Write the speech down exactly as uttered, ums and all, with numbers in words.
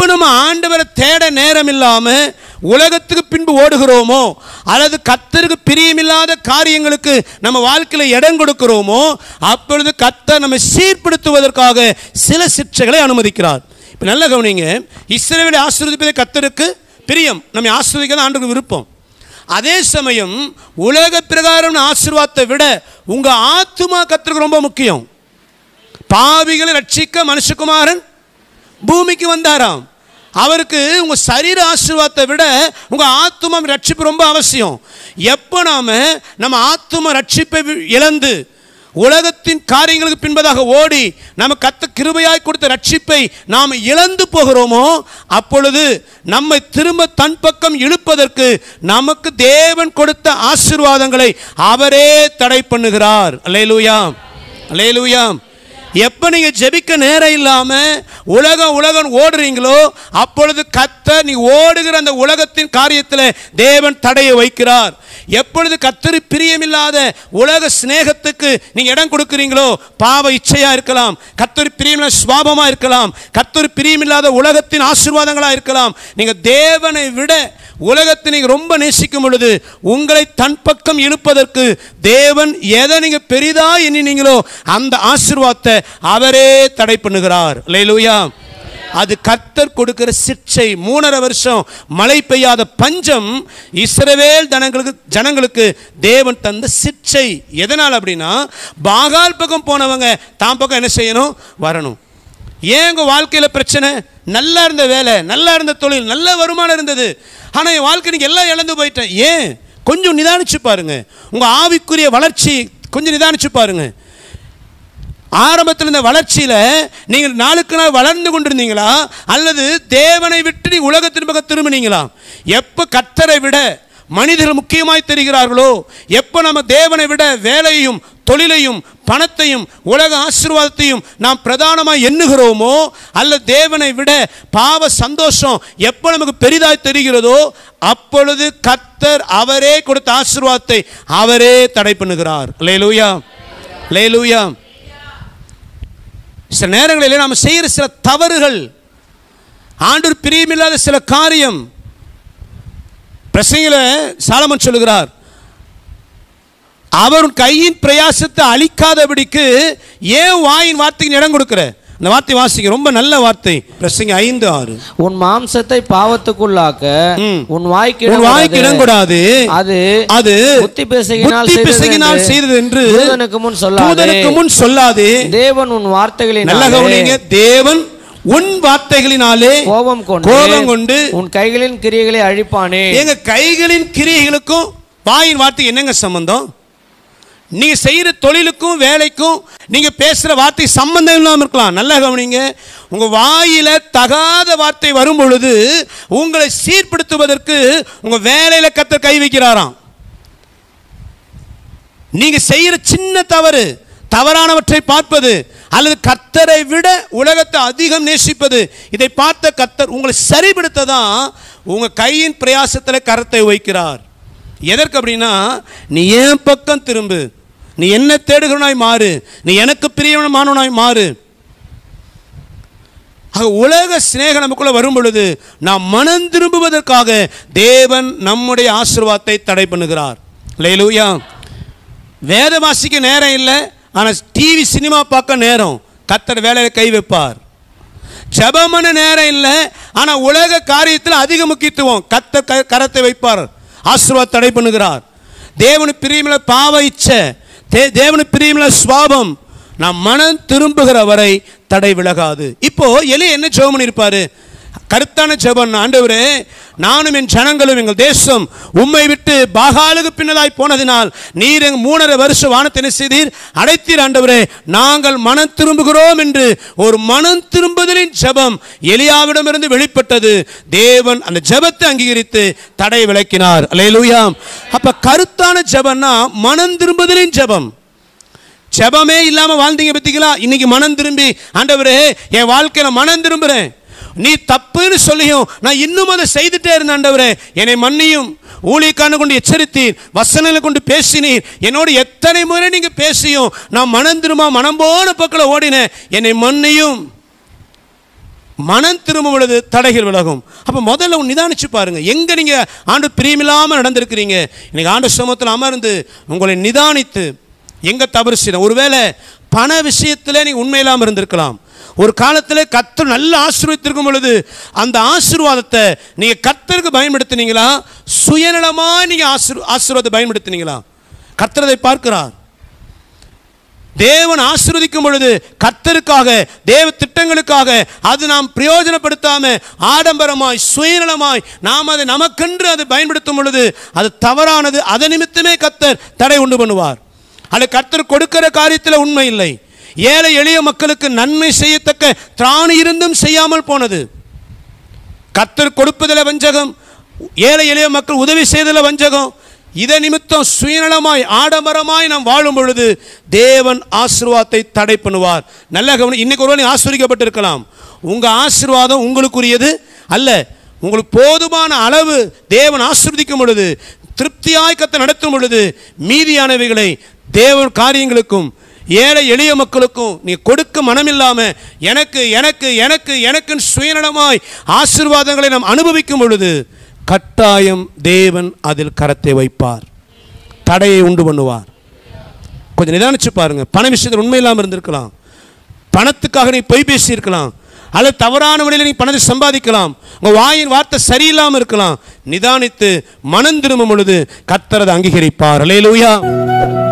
நம்ம ஆண்டவரை தேட நேரம் இல்லாம உலகத்துக்கு பின்பு ஓடுகிறோமோ, அல்லது கர்த்தருக்கு பிரியமில்லாத காரியங்களுக்கு நம்ம வாழ்க்கையில் இடம் கொடுக்கிறோமோ, அப்பொழுது கர்த்தர் நம்ம சீர்படுத்துவதற்காக சில சிக்ஷைகளை அனுமதிக்கிறார். இப்போ நல்ல கவனிங்க, இஸ்ரவேலை ஆசீர்வதிப்பதே கர்த்தருக்கு பிரியம், நம்ம ஆசீர்வதிக்கிறது ஆண்டவருக்கு விருப்பம். அதே சமயம் உலக பிரகாரம் ஆசீர்வாதத்தை விட உங்க ஆத்துமா கர்த்தருக்கு ரொம்ப முக்கியம். பாவிகளை ரட்சிக்க மனுஷகுமாரன் பூமிக்கு வந்தாராம். அவருக்கு உங்க சரீர ஆசீர்வாதத்தை விட உங்க ஆத்துமா ரட்சிப்பு ரொம்ப அவசியம். எப்போ நாம நம்ம ஆத்தும ரட்சிப்பை இழந்து உலகத்தின் காரியங்களுக்கு பின்பதாக ஓடி நம்ம கர்த்தர் கிருபையாய் கொடுத்த ரட்சிப்பை நாம் இழந்து போகிறோமோ, அப்பொழுது நம்மை திரும்ப தன் பக்கம் இழுப்பதற்கு நமக்கு தேவன் கொடுத்த ஆசீர்வாதங்களை அவரே தடை பண்ணுகிறார். அல்லேலூயா, அல்லேலூயா. எப்போ நீங்கள் ஜெபிக்க நேரம் இல்லாமல் உலகம் உலகம் ஓடுறீங்களோ, அப்பொழுது கர்த்தர் நீ ஓடுகிற அந்த உலகத்தின் காரியத்தில் தேவன் தடையை வைக்கிறார். எப்பொழுது கர்த்தர் பிரியமில்லாத உலக சிநேகத்துக்கு நீங்கள் இடம் கொடுக்குறீங்களோ, பாவ இச்சையாக இருக்கலாம், கர்த்தர் பிரியமில்லாத சுவாபமாக இருக்கலாம், கர்த்தர் பிரியமில்லாத உலகத்தின் ஆசீர்வாதங்களாக இருக்கலாம், நீங்கள் தேவனை விட உலகத்தை நீங்கள் ரொம்ப நேசிக்கும் பொழுது உங்களை தன் பக்கம் இழுப்பதற்கு தேவன் எதை நீங்கள் பெரிதா எண்ணினீங்களோ அந்த ஆசீர்வாதத்தை அவரே தடை பண்ணுகிறார். அல்லேலூயா. அது கர்த்தர் கொடுக்கிற சிக்ஷை. மூணரை வருஷம் மழை பெய்யாத பஞ்சம் இஸ்ரவேல் ஜனங்களுக்கு ஜனங்களுக்கு தேவன் தந்த சிக்ஷை. எதனால் அப்படின்னா, பாகால் பக்கம் போனவங்க தான் பக்கம் என்ன செய்யணும், வரணும். ஏன் உங்கள் வாழ்க்கையில் பிரச்சனை? நல்லா இருந்த வேலை, நல்லா இருந்த தொழில், நல்ல வருமானம் இருந்தது, ஆனால் என் வாழ்க்கை நீங்கள் எல்லாம் இழந்து போயிட்டேன். ஏன்? கொஞ்சம் நிதானிச்சு பாருங்க. உங்கள் ஆவிக்குரிய வளர்ச்சி கொஞ்சம் நிதானிச்சு பாருங்க. ஆரம்பத்தில் இந்த வளர்ச்சியில் நீங்கள் நாளுக்கு நாள் வளர்ந்து கொண்டிருந்தீங்களா, அல்லது தேவனை விட்டு நீ உலகத்தின் பக்கம் திரும்பினீங்களா? எப்போ கர்த்தரை விட மனிதர்கள் முக்கியமாய் தெரிகிறார்களோ, எப்போ நம்ம தேவனை விட வேலையையும் தொழிலையும் பணத்தையும் உலக ஆசீர்வாதத்தையும் நாம் பிரதானமாக எண்ணுகிறோமோ, அல்ல தேவனை விட பாவ சந்தோஷம் எப்போ நமக்கு பெரிதாய் தெரிகிறதோ, அப்பொழுது கர்த்தர் அவரே கொடுத்த ஆசீர்வாதத்தை அவரே தடை பண்ணுகிறார். அல்லேலூயா, அல்லேலூயா. சில நேரங்களில் நாம் செய்கிற சில தவறுகள், ஆண்டவர் பிரியமில்லாத சில காரியம். பிரசங்கில சாலமன் சொல்லுகிறார், அவர் கையின் பிரயாசத்தை அழிக்காதபடிக்கு ஏன் வாயின் வார்த்தைக்கு இடம் கொடுக்கிற? அந்த வார்த்தை வாசிக்க ரொம்ப நல்ல வார்த்தை. பிரசங்கி ஐந்து ஆறு. உன் மாம்சத்தை பாவத்துக்குள்ளாக்க உன் வாய்க்கு வாய்க்கு இடம் கொடாது, அது அது புத்தி பேசுகினால் செய்தது என்று தூதனுக்கு முன் சொல்லாதே, தூதனுக்கு முன் சொல்லாதே. தேவன் உன் வார்த்தைகளின் நல்ல கவனிங்க, தேவன் உன் வார்த்தைகளினாலே கோபம் கொண்டு கோபம் கொண்டு உன் கைகளின் கிரியைகளை அழிப்பானே. எங்க கைகளின் கிரியைகளுக்கும் வாயின் வார்த்தை என்னங்க சம்பந்தம்? நீங்க செய்யற தொழிலுக்கும் வேலைக்கும் நீங்க பேசுற வார்த்தை சம்பந்தம் இல்லாமல் இருக்கலாம். நல்லா கவனிங்க, உங்க வாயில தகாத வார்த்தை வரும் பொழுது உங்களை சீர்படுத்துவதற்கு உங்க வேலையில கர்த்தர் கை வைக்கிறாராம். நீங்க செய்யற சின்ன தவறு, தவறானவற்றை பார்ப்பது, அல்லது கர்த்தரை விட உலகத்தை அதிகம் நேசிப்பது, இதை பார்த்த கர்த்தர் உங்களை சரிபடுத்த தான் உங்க கையின் பிரயாசத்தில் கரத்தை வைக்கிறார். எதற்கு அப்படின்னா, நீ ஏன் பக்கம் திரும்பு, நீ என்ன தேடுகிறவனாய் மாறு, நீ எனக்கு பிரியமானவனாய் மாறு. உலக சிநேகம் நமக்குள்ள வரும் பொழுது நாம் மனம் திரும்புவதற்காக தேவன் நம்முடைய ஆசீர்வாதத்தை தடை பண்ணுகிறார். அல்லேலூயா. வேத வாசிக்க நேரம் இல்லை, ஆனால் டிவி சினிமா பார்க்க நேரம். கர்த்தர் வேலையில கை வைப்பார். ஜெபமான நேரம் இல்லை, ஆனால் உலக காரியத்தில் அதிக முக்கியத்துவம். கர்த்தர் கரத்தை வைப்பார், ஆசீர்வாதம் தடை பண்ணுகிறார். தேவனுக்கு பிரியமில்ல பாவ இச்சை, தேவனுக்கு பிரியமில்ல சுவாபம் நாம் மனம் திரும்புகிற வரை தடை விலகாது. இப்போ எலி என்ன ஜெபம் பண்ணியிருப்பாரு? கருத்தான ஜெபம். ஆண்டவரே, நானும் என் ஜனங்களும் எங்கள் தேசம் உம்மை விட்டு பாகாலுக்கு பின்னதாய் போனதினால் நீர் எங்கள் மூணரை வருஷம் வானத்தை என்ன செய்தீர்? அடைத்தீர். ஆண்டவரே, நாங்கள் மனம் திரும்புகிறோம் என்று ஒரு மனம் திரும்புதலின் ஜெபம் எலியாவிடமிருந்து வெளிப்பட்டது. தேவன் அந்த ஜெபத்தை அங்கீகரித்து தடை விலக்கினார். அல்லேலூயா. அப்ப கருத்தான ஜெபம்னா மனம் திரும்புதலின் ஜெபம். ஜெபமே இல்லாம வாழ்ந்தீங்க பத்திங்களா? இன்னைக்கு மனம் திரும்பி, ஆண்டவரே என் வாழ்க்கையில மனம் திரும்புறேன், நீ தப்புன்னு சொல்லியும் நான் இன்னும் அதை செய்துட்டே இருந்தேன், ஆண்டவரே என்னை மன்னியும். ஊழியக்காரனை கொண்டு எச்சரித்தீர், வசனங்களை கொண்டு பேசினீர், என்னோடு எத்தனை முறை நீங்க பேசியும் நான் மனம் திரும்ப மனம் போன பக்கம் ஓடினேன், என்னை மன்னியும். மனம் திரும்பும் பொழுது தடைகள் விலகும். அப்போ முதல்ல நிதானிச்சு பாருங்க, எங்க நீங்க ஆண்டு பிரியமில்லாமல் நடந்திருக்கிறீங்க. இன்னைக்கு ஆண்டு சமூகத்தில் அமர்ந்து உங்களை நிதானித்து எங்க தவறு செய்யணும். ஒருவேளை பண விஷயத்தில் நீங்க உண்மையில்லாமல் இருந்திருக்கலாம். ஒரு காலத்தில் கர்த்தர் நல்ல ஆசீர்வதித்திருக்கும் பொழுது அந்த ஆசீர்வாதத்தை நீங்க கர்த்தருக்கு பயன்படுத்தினீங்களா, சுயநலமா நீங்க ஆசீர் ஆசீர்வாதத்தை பயன்படுத்தினீங்களா? கர்த்தர் அதை பார்க்கிறார். தேவன் ஆசீர்வதிக்கும் பொழுது கர்த்தருக்காக, தேவ திட்டங்களுக்காக அது நாம் பிரயோஜனப்படுத்தாம ஆடம்பரமாய் சுயநலமாய் நாம் அதை நமக்கென்று அதை பயன்படுத்தும் பொழுது அது தவறானது. அதை நிமித்தமே கர்த்தர் தடை உண்டு பண்ணுவார். அது கர்த்தர் கொடுக்கிற காரியத்தில் உண்மை இல்லை. ஏழை எளிய மக்களுக்கு நன்மை செய்யத்தக்க திராணி இருந்தும் செய்யாமல் போனது. கர்த்தர் கொடுப்பதில் வஞ்சகம், ஏழை எளிய மக்கள் உதவி செய்ததில் வஞ்சகம். இதை நிமித்தம் சுயநலமாய் ஆடம்பரமாய் நாம் வாழும் பொழுது தேவன் ஆசீர்வாதத்தை தடை பண்ணுவார். நல்ல கவனம். இன்னைக்கு ஒருவரை ஆசீர்வதிக்கப்பட்டிருக்கலாம். உங்க ஆசீர்வாதம் உங்களுக்குரியது அல்ல. உங்களுக்கு போதுமான அளவு தேவன் ஆசீர்வதிக்கும் பொழுது, திருப்தியாய் கர்த்தர் நடத்தும் பொழுது, மீதியானவைகளை தேவன் காரியங்களுக்கும் ஏழை எளிய மக்களுக்கும் நீ கொடுக்க மனமில்லாம எனக்கு எனக்கு எனக்கு எனக்கு சுயநலமாய் ஆசீர்வாதங்களை நாம் அனுபவிக்கும் பொழுது கட்டாயம் தேவன் அதில் கரத்தை வைப்பார், தடையை உண்டு பண்ணுவார். கொஞ்சம் நிதானிச்சு பாருங்க. பண விஷயத்தில் உண்மை இல்லாமல் இருந்திருக்கலாம். பணத்துக்காக நீ பொய் பேசி இருக்கலாம், அல்லது தவறான வழியில் நீ பணத்தை சம்பாதிக்கலாம். உங்க வாயின் வார்த்தை சரியில்லாமல் இருக்கலாம். நிதானித்து மனம் திரும்பும் பொழுது கர்த்தர் அதை அங்கீகரிப்பார். அல்லேலூயா.